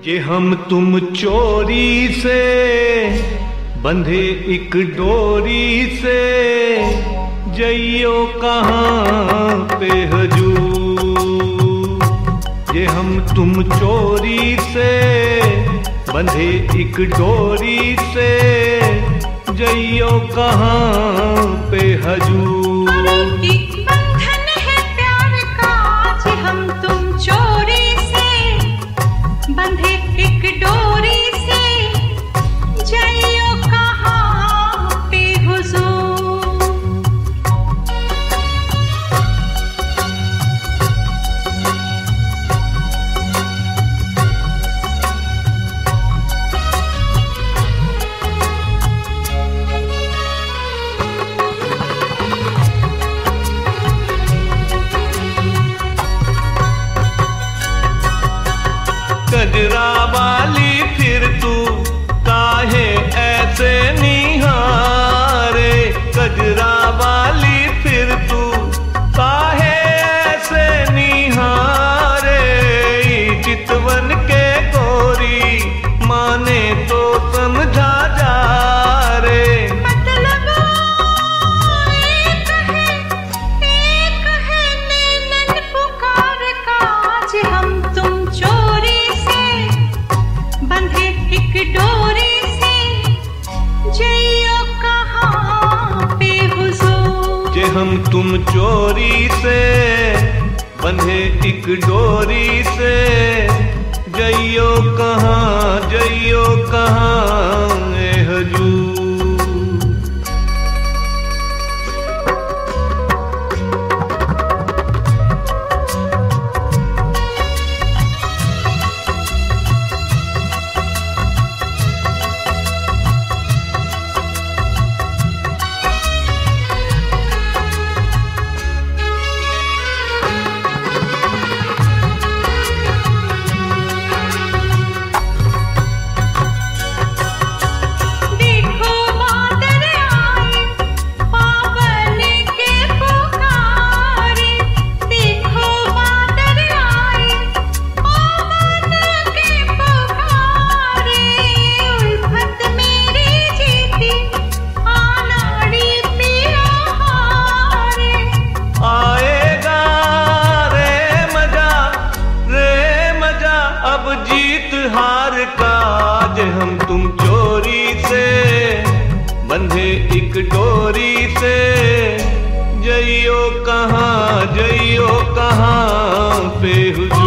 ये हम तुम चोरी से बंधे एक डोरी से, जइयो कहाँ पे हजूर। ये हम तुम चोरी से बंधे एक डोरी से, जइयो कहाँ पे हजूर। कजरा वाली फिर तू काहे ऐसे निहारे, कजरा वाली फिर तू काहे ऐसे निहारे। चितवन के गोरी माने तो समझा जा रे। मतलब एक है नैनन पुकार काज, हम तुम चोरी बंधे एक डोरी से, जइयो कहाँ पे हुजूर। जे हम तुम चोरी से बंधे एक डोरी से, जइयो कहाँ ए हजूर। हार काज हम तुम चोरी से बंधे एक डोरी से, जइयो कहाँ पे हुजूर।